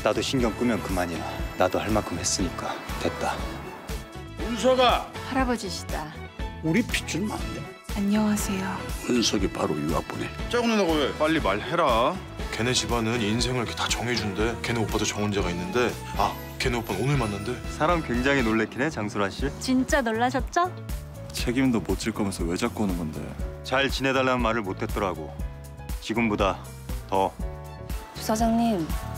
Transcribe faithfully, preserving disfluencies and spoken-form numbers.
나도 신경 끄면 그만이야. 나도 할 만큼 했으니까 됐다. 은서가 할아버지시다. 우리 핏줄 맞네. 안녕하세요. 은석이 바로 유학 보내. 짜고 누나가 왜? 빨리 말해라. 걔네 집안은 인생을 이렇게 다 정해준대. 걔네 오빠도 정혼자가 있는데 아, 걔네 오빠는 오늘 만난대. 사람 굉장히 놀래긴 해, 장수라 씨. 진짜 놀라셨죠? 책임도 못 질 거면서 왜 자꾸 오는 건데? 잘 지내달라는 말을 못 했더라고. 지금보다 더. 부사장님,